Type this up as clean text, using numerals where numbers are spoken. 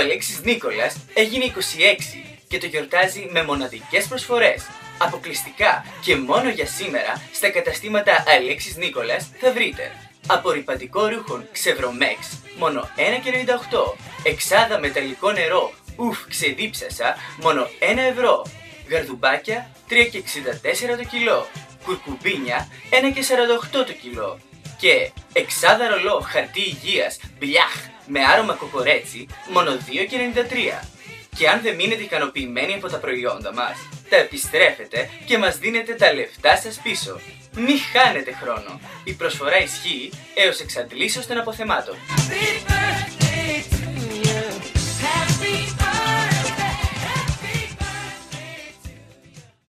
Αλέξης Νίκολας έγινε 26 και το γιορτάζει με μοναδικές προσφορές. Αποκλειστικά και μόνο για σήμερα στα καταστήματα Αλέξης Νίκολας θα βρείτε απορρυπαντικό ρούχων Ξεβρομέξ μόνο 1,98, εξάδα μεταλλικό νερό Ουφ ξεδίψασα μόνο 1 ευρώ, γαρδουμπάκια 3,64 το κιλό, κουρκουμπίνια 1,48 το κιλό και εξάδα ρολό χαρτί υγείας Μπλιάχ με άρωμα κοκορέτσι μόνο 2,93. Και αν δεν μείνετε ικανοποιημένοι από τα προϊόντα μας, τα επιστρέφετε και μας δίνετε τα λεφτά σας πίσω. Μη χάνετε χρόνο. Η προσφορά ισχύει έως εξαντλήσεως των αποθεμάτων.